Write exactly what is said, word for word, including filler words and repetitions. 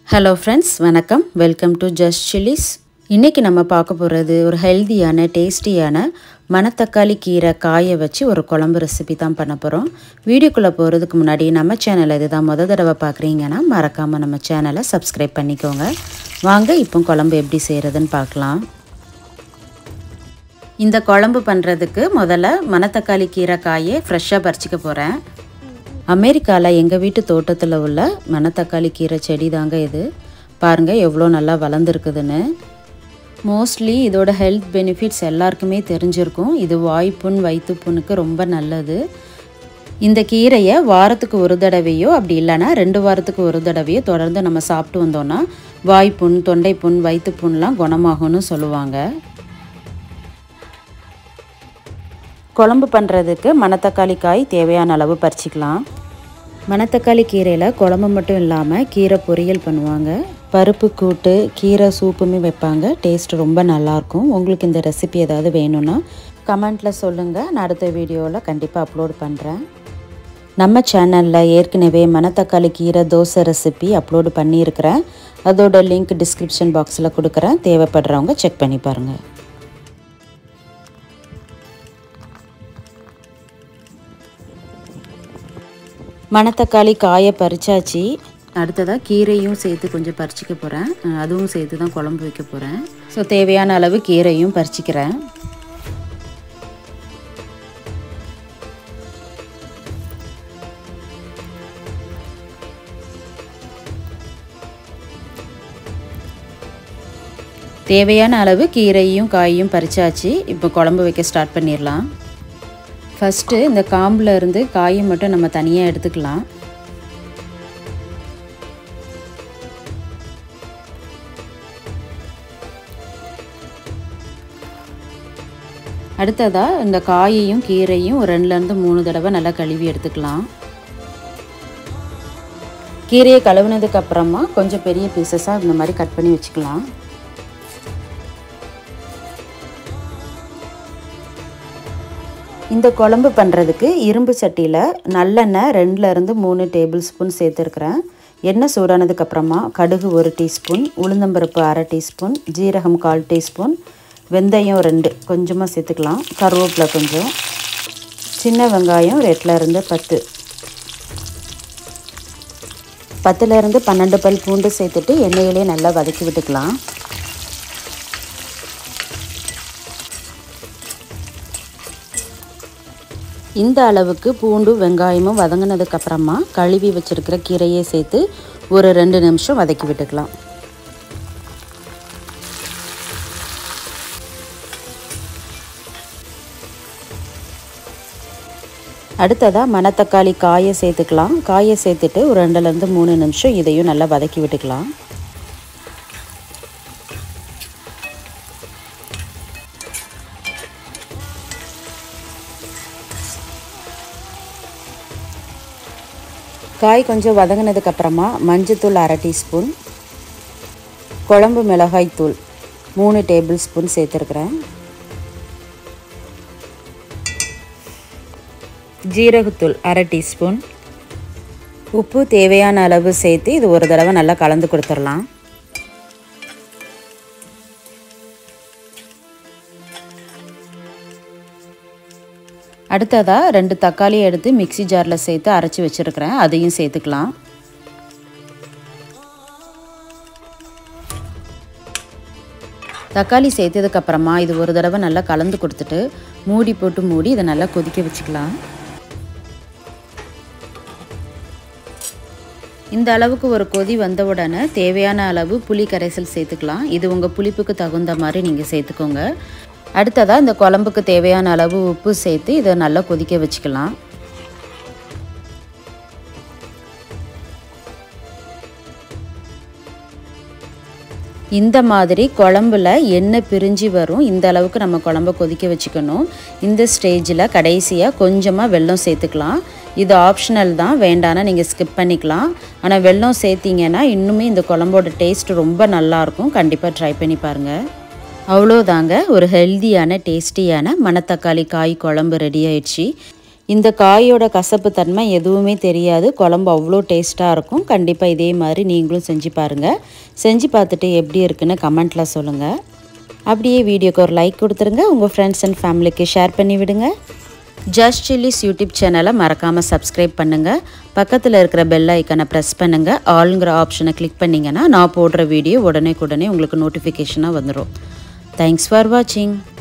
Hello friends, வணக்கம். Welcome to Just Chillies. இன்னைக்கு நம்ம பார்க்க போறது ஒரு ஹெல்தியான டேஸ்டியான மணத்தக்காளி கீரை காய வச்சு ஒரு குழம்பு ரெசிபி தான் பண்ண போறோம். வீடியோக்குள்ள போறதுக்கு முன்னாடி நம்ம சேனலை இதுதான் முத தடவை பார்க்கறீங்கன்னா மறக்காம நம்ம சேனலை Subscribe பண்ணிக்கோங்க. வாங்க இப்போ குழம்பு எப்படி செய்யறதுன்னு பார்க்கலாம். இந்த குழம்பு பண்றதுக்கு முதல்ல மணத்தக்காளி கீரை காயை ஃப்ரெஷ்ஷா பறிச்சுக்க போறேன். அமெரிக்கால எங்க வீட்டு தோட்டத்துல உள்ள மணத்தக்காளி கீரை செடி தாங்க இது. பாருங்க எவ்வளோ நல்லா வளர்ந்துருக்குதுன்னு. மோஸ்ட்லி இதோட ஹெல்த் பெனிஃபிட்ஸ் எல்லாருக்குமே தெரிஞ்சிருக்கும். இது வாய்ப்புண் வயிற்றுப்புண்ணுக்கு ரொம்ப நல்லது. இந்த கீரையை வாரத்துக்கு ஒரு தடவையோ அப்படி இல்லைன்னா ரெண்டு வாரத்துக்கு ஒரு தடவையோ தொடர்ந்து நம்ம சாப்பிட்டு வந்தோம்னா வாய்ப்புண் தொண்டைப்புண் வயிற்றுப்புண்லாம் குணமாகும்னு சொல்லுவாங்க. குழம்பு பண்ணுறதுக்கு மணத்தக்காளி காய் தேவையான அளவு பறிச்சிக்கலாம். மணத்தக்காளி கீரையில் குழம்பு மட்டும் இல்லாமல் கீரை பொரியல் பண்ணுவாங்க. பருப்பு கூட்டு கீரை சூப்புமே வைப்பாங்க. டேஸ்ட் ரொம்ப நல்லாயிருக்கும். உங்களுக்கு இந்த ரெசிபி ஏதாவது வேணும்னா கமெண்ட்டில் சொல்லுங்கள். நான் அடுத்த வீடியோவில் கண்டிப்பாக அப்லோட் பண்ணுறேன். நம்ம சேனலில் ஏற்கனவே மணத்தக்காளி கீரை தோசை ரெசிபி அப்லோடு பண்ணியிருக்கிறேன். அதோட லிங்க் டிஸ்கிரிப்ஷன் பாக்ஸில் கொடுக்குறேன். தேவைப்படுறவங்க செக் பண்ணி பாருங்கள். மணத்தக்காளி காயை பறிச்சாச்சு. அடுத்ததாக கீரையும் சேர்த்து கொஞ்சம் பறிச்சிக்க போகிறேன். அதுவும் சேர்த்து தான் குழம்பு வைக்க போகிறேன். ஸோ தேவையான அளவு கீரையும் பறிச்சிக்கிறேன். தேவையான அளவு கீரையும் காயையும் பறிச்சாச்சு. இப்போ குழம்பு வைக்க ஸ்டார்ட் பண்ணிடலாம். ஃபஸ்ட்டு இந்த காம்பில் இருந்து காயை மட்டும் நம்ம தனியாக எடுத்துக்கலாம். அடுத்ததாக இந்த காயையும் கீரையும் ஒரு ரெண்டுலேருந்து மூணு தடவை நல்லா கழுவி எடுத்துக்கலாம். கீரையை கழுவுனதுக்கு அப்புறமா கொஞ்சம் பெரிய பீசஸாக இந்த மாதிரி கட் பண்ணி வச்சுக்கலாம். இந்த குழம்பு பண்ணுறதுக்கு இரும்பு சட்டியில் நல்லெண்ணெய் ரெண்டுலேருந்து மூணு டேபிள் ஸ்பூன் சேர்த்துருக்குறேன். எண்ணெய் சூடானதுக்கப்புறமா கடுகு ஒரு டீஸ்பூன், உளுந்தம்பருப்பு அரை டீஸ்பூன், ஜீரகம் கால் டீஸ்பூன், வெந்தயம் ரெண்டு கொஞ்சமாக சேர்த்துக்கலாம். கருவேப்பிலை கொஞ்சம், சின்ன வெங்காயம் ரெண்டுலேருந்து பத்து பத்துலேருந்து பன்னெண்டு பல் பூண்டு சேர்த்துட்டு எண்ணெயிலே நல்லா வதக்கி விட்டுக்கலாம். இந்த அளவுக்கு பூண்டு வெங்காயமும் வதங்கினதுக்கப்புறமா கழுவி வச்சுருக்கிற கீரையை சேர்த்து ஒரு ரெண்டு நிமிஷம் வதக்கி விட்டுக்கலாம். அடுத்ததாக மணத்தக்காளி காயை சேர்த்துக்கலாம். காயை சேர்த்துட்டு ஒரு ரெண்டுலேருந்து மூணு நிமிஷம் இதையும் நல்லா வதக்கி விட்டுக்கலாம். காய் கொஞ்சம் வதங்கினதுக்கப்புறமா மஞ்சத்தூள் அரை டீஸ்பூன், குழம்பு மிளகாய் தூள் மூணு டேபிள் ஸ்பூன் சேர்த்துருக்குறேன். ஜீரகத்தூள் அரை டீஸ்பூன், உப்பு தேவையான அளவு சேர்த்து இது ஒரு தடவை நல்லா கலந்து கொடுத்துடலாம். அடுத்ததாக ரெண்டு தக்காளி எடுத்து மிக்சி ஜாரில் சேர்த்து அரைச்சி வச்சுருக்கிறேன். அதையும் சேர்த்துக்கலாம். தக்காளி சேர்த்ததுக்கப்புறமா இது ஒரு தடவை நல்லா கலந்து கொடுத்துட்டு மூடி போட்டு மூடி இதை நல்லா கொதிக்க வச்சுக்கலாம். இந்த அளவுக்கு ஒரு கொதி வந்த உடனே தேவையான அளவு புளி கரைசல் சேர்த்துக்கலாம். இது உங்கள் புளிப்புக்கு தகுந்த மாதிரி நீங்கள் சேர்த்துக்கோங்க. அடுத்ததாக இந்த குழம்புக்கு தேவையான அளவு உப்பு சேர்த்து இதை நல்லா கொதிக்க வச்சுக்கலாம். இந்த மாதிரி குழம்புல எண்ணெய் பிரிஞ்சு வரும். இந்த அளவுக்கு நம்ம குழம்பை கொதிக்க வச்சுக்கணும். இந்த ஸ்டேஜில் கடைசியாக கொஞ்சமாக வெல்லம் சேர்த்துக்கலாம். இது ஆப்ஷனல் தான், வேண்டானா நீங்கள் ஸ்கிப் பண்ணிக்கலாம். ஆனால் வெல்லம் சேர்த்திங்கன்னா இன்னுமே இந்த குழம்போட டேஸ்ட் ரொம்ப நல்லாயிருக்கும். கண்டிப்பாக ட்ரை பண்ணி பாருங்கள். அவ்வளோதாங்க, ஒரு ஹெல்தியான டேஸ்டியான மணத்தக்காளி காய் குழம்பு ரெடி ஆயிடுச்சு. இந்த காயோட கசப்பு தன்மை எதுவுமே தெரியாது. குழம்பு அவ்வளோ டேஸ்ட்டாக இருக்கும். கண்டிப்பாக இதே மாதிரி நீங்களும் செஞ்சு பாருங்கள். செஞ்சு பார்த்துட்டு எப்படி இருக்குன்னு கமெண்ட்டில் சொல்லுங்கள். அப்படியே வீடியோக்கு ஒரு லைக் கொடுத்துருங்க. உங்கள் ஃப்ரெண்ட்ஸ் அண்ட் ஃபேமிலிக்கு ஷேர் பண்ணி விடுங்க. ஜஸ்ட் சில்லிஸ் யூடியூப் சேனலை மறக்காமல் சப்ஸ்கிரைப் பண்ணுங்கள். பக்கத்தில் இருக்கிற பெல் ஐக்கனை ப்ரெஸ் பண்ணுங்கள். ஆளுங்கிற ஆப்ஷனை கிளிக் பண்ணிங்கன்னா நான் போடுற வீடியோ உடனே உடனே உங்களுக்கு நோட்டிஃபிகேஷனாக வந்துடும். தேங்க்ஸ் ஃபார் வாட்சிங்.